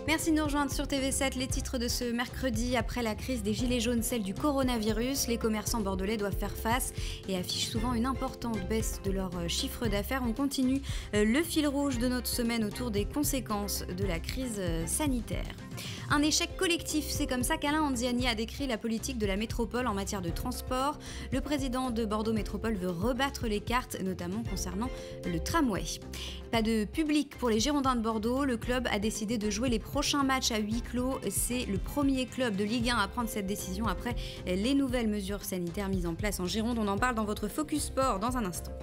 Merci de nous rejoindre sur TV7. Les titres de ce mercredi, après la crise des gilets jaunes, celle du coronavirus, les commerçants bordelais doivent faire face et affichent souvent une importante baisse de leur chiffre d'affaires. On continue le fil rouge de notre semaine autour des conséquences de la crise sanitaire. Un échec collectif, c'est comme ça qu'Alain Anziani a décrit la politique de la métropole en matière de transport. Le président de Bordeaux Métropole veut rebattre les cartes, notamment concernant le tramway. Pas de public pour les Girondins de Bordeaux. Le club a décidé de jouer les prochains matchs à huis clos. C'est le premier club de Ligue 1 à prendre cette décision après les nouvelles mesures sanitaires mises en place en Gironde. On en parle dans votre Focus Sport dans un instant.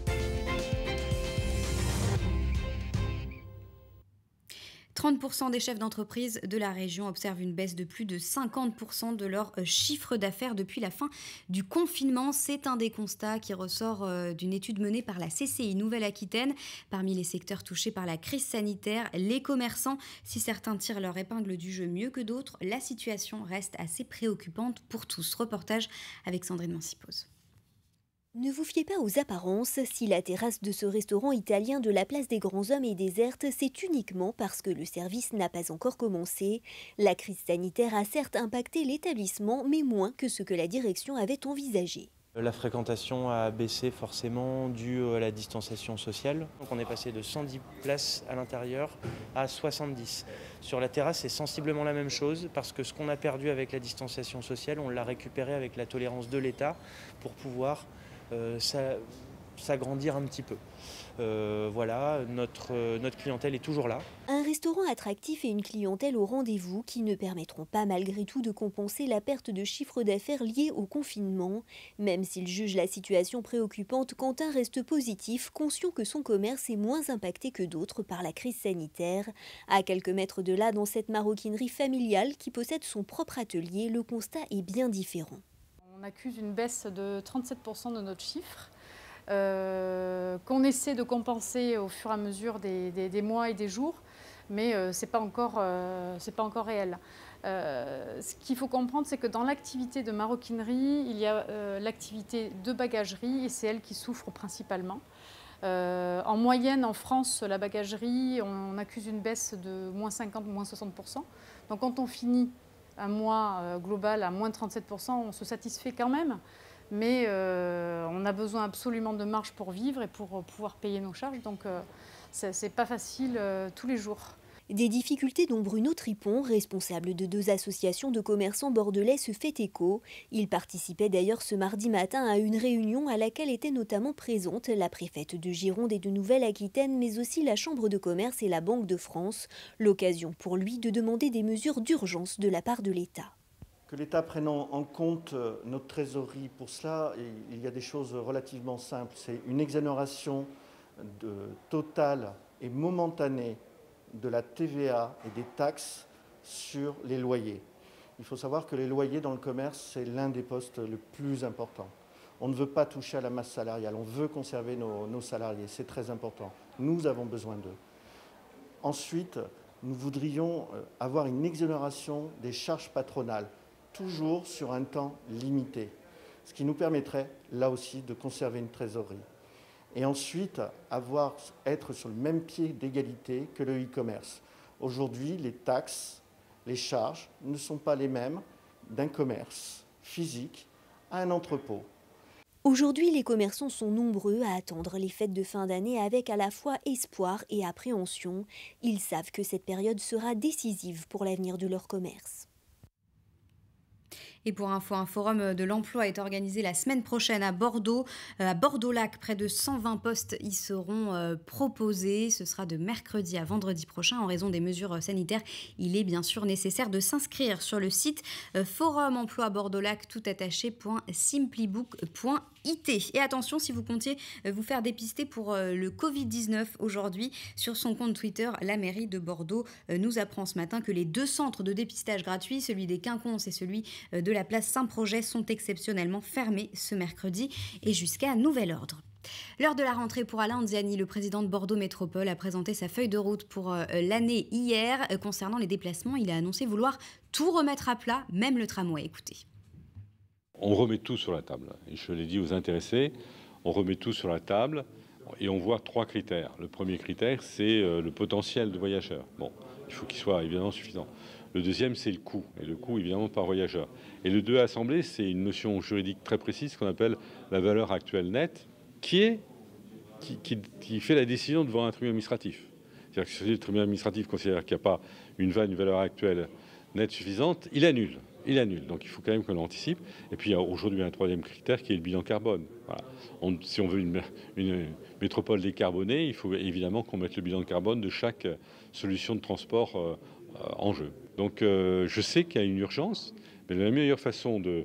30% des chefs d'entreprise de la région observent une baisse de plus de 50% de leur chiffre d'affaires depuis la fin du confinement. C'est un des constats qui ressort d'une étude menée par la CCI Nouvelle-Aquitaine. Parmi les secteurs touchés par la crise sanitaire, les commerçants, si certains tirent leur épingle du jeu mieux que d'autres, la situation reste assez préoccupante pour tous. Reportage avec Sandrine Mancipose. Ne vous fiez pas aux apparences, si la terrasse de ce restaurant italien de la place des Grands Hommes est déserte, c'est uniquement parce que le service n'a pas encore commencé. La crise sanitaire a certes impacté l'établissement, mais moins que ce que la direction avait envisagé. La fréquentation a baissé forcément dû à la distanciation sociale. Donc on est passé de 110 places à l'intérieur à 70. Sur la terrasse, c'est sensiblement la même chose parce que ce qu'on a perdu avec la distanciation sociale, on l'a récupéré avec la tolérance de l'État pour pouvoir s'agrandir un petit peu. Voilà, notre clientèle est toujours là. Un restaurant attractif et une clientèle au rendez-vous qui ne permettront pas malgré tout de compenser la perte de chiffre d'affaires liée au confinement. Même s'il juge la situation préoccupante, Quentin reste positif, conscient que son commerce est moins impacté que d'autres par la crise sanitaire. À quelques mètres de là, dans cette maroquinerie familiale qui possède son propre atelier, le constat est bien différent. On accuse une baisse de 37% de notre chiffre, qu'on essaie de compenser au fur et à mesure des mois et des jours, mais ce n'est pas encore réel. Ce qu'il faut comprendre, c'est que dans l'activité de maroquinerie, il y a l'activité de bagagerie et c'est elle qui souffre principalement. En moyenne, en France, la bagagerie, on accuse une baisse de moins 50, moins 60%. Donc quand on finit un mois global à moins 37%, on se satisfait quand même, mais on a besoin absolument de marge pour vivre et pour pouvoir payer nos charges, donc c'est pas facile tous les jours. Des difficultés dont Bruno Tripon, responsable de 2 associations de commerçants bordelais, se fait écho. Il participait d'ailleurs ce mardi matin à une réunion à laquelle étaient notamment présentes la préfète de Gironde et de Nouvelle-Aquitaine, mais aussi la Chambre de commerce et la Banque de France. L'occasion pour lui de demander des mesures d'urgence de la part de l'État. Que l'État prenne en compte notre trésorerie pour cela, il y a des choses relativement simples. C'est une exonération totale et momentanée de la TVA et des taxes sur les loyers. Il faut savoir que les loyers dans le commerce, c'est l'un des postes le plus important. On ne veut pas toucher à la masse salariale, on veut conserver nos salariés, c'est très important. Nous avons besoin d'eux. Ensuite, nous voudrions avoir une exonération des charges patronales, toujours sur un temps limité, ce qui nous permettrait, là aussi, de conserver une trésorerie. Et ensuite, être sur le même pied d'égalité que le e-commerce. Aujourd'hui, les taxes, les charges ne sont pas les mêmes d'un commerce physique à un entrepôt. Aujourd'hui, les commerçants sont nombreux à attendre les fêtes de fin d'année avec à la fois espoir et appréhension. Ils savent que cette période sera décisive pour l'avenir de leur commerce. Et pour info, un forum de l'emploi est organisé la semaine prochaine à Bordeaux. À Bordeaux-Lac, près de 120 postes y seront proposés. Ce sera de mercredi à vendredi prochain. En raison des mesures sanitaires, il est bien sûr nécessaire de s'inscrire sur le site forum emploi bordeaux-lac toutattaché.simplybook.it. Et attention, si vous comptiez vous faire dépister pour le Covid-19 aujourd'hui, sur son compte Twitter, la mairie de Bordeaux nous apprend ce matin que les 2 centres de dépistage gratuits, celui des Quinconces et celui de la place Saint-Projet, sont exceptionnellement fermés ce mercredi et jusqu'à nouvel ordre. L'heure de la rentrée pour Alain Anziani, le président de Bordeaux Métropole, a présenté sa feuille de route pour l'année hier. Concernant les déplacements, il a annoncé vouloir tout remettre à plat, même le tramway. Écoutez. On remet tout sur la table. Et je l'ai dit aux intéressés, on remet tout sur la table et on voit 3 critères. Le premier critère, c'est le potentiel de voyageurs. Bon, Il faut qu'il soit évidemment suffisant. Le deuxième, c'est le coût, et le coût évidemment par voyageur. Et le 2 assemblée, c'est une notion juridique très précise qu'on appelle la valeur actuelle nette, qui fait la décision devant un tribunal administratif. C'est-à-dire que si le tribunal administratif considère qu'il n'y a pas une valeur actuelle nette suffisante, il annule. Donc il faut quand même qu'on l'anticipe. Et puis il y a aujourd'hui un troisième critère qui est le bilan carbone. Voilà. Si on veut une métropole décarbonée, il faut évidemment qu'on mette le bilan carbone de chaque solution de transport en jeu. Donc je sais qu'il y a une urgence, mais la meilleure façon de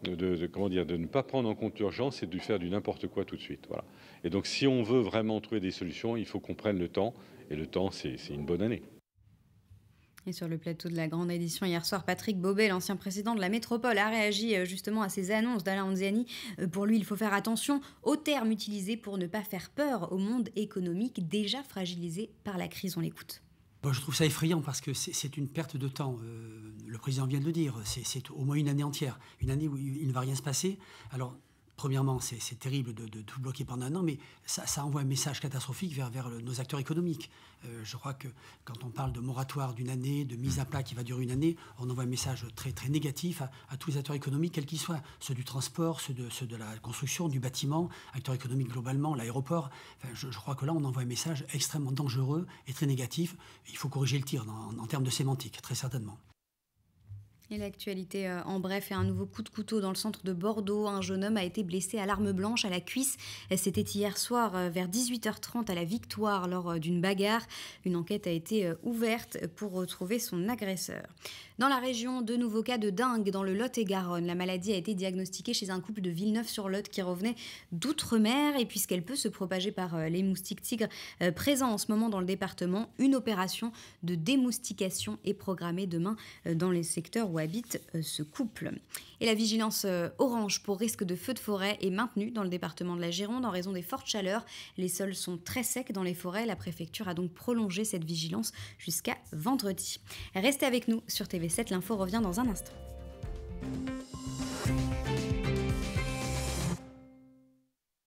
ne pas prendre en compte l'urgence, c'est de faire du n'importe quoi tout de suite. Voilà. Et donc si on veut vraiment trouver des solutions, il faut qu'on prenne le temps. Et le temps, c'est une bonne année. Et sur le plateau de la grande édition hier soir, Patrick Bobet, l'ancien président de la métropole, a réagi justement à ces annonces d'Alain Anziani. Pour lui, il faut faire attention aux termes utilisés pour ne pas faire peur au monde économique déjà fragilisé par la crise. On l'écoute. Je trouve ça effrayant parce que c'est une perte de temps. Le président vient de le dire, c'est au moins une année entière. Une année où il ne va rien se passer. Alors, premièrement, c'est terrible de tout bloquer pendant un an, mais ça envoie un message catastrophique vers nos acteurs économiques. Je crois que quand on parle de moratoire d'une année, de mise à plat qui va durer une année, on envoie un message très, très négatif à tous les acteurs économiques, quels qu'ils soient, ceux du transport, ceux de la construction, du bâtiment, acteurs économiques globalement, l'aéroport. Enfin, je crois que là, on envoie un message extrêmement dangereux et très négatif. Il faut corriger le tir en termes de sémantique, très certainement. Et l'actualité en bref et un nouveau coup de couteau dans le centre de Bordeaux. Un jeune homme a été blessé à l'arme blanche à la cuisse. C'était hier soir vers 18h30 à la Victoire lors d'une bagarre. Une enquête a été ouverte pour retrouver son agresseur. Dans la région, de nouveaux cas de dengue dans le Lot-et-Garonne. La maladie a été diagnostiquée chez un couple de Villeneuve-sur-Lot qui revenait d'outre-mer. Et puisqu'elle peut se propager par les moustiques tigres présents en ce moment dans le département, une opération de démoustication est programmée demain dans les secteurs où habite ce couple. Et la vigilance orange pour risque de feu de forêt est maintenue dans le département de la Gironde en raison des fortes chaleurs. Les sols sont très secs dans les forêts. La préfecture a donc prolongé cette vigilance jusqu'à vendredi. Restez avec nous sur TV7, l'info revient dans un instant.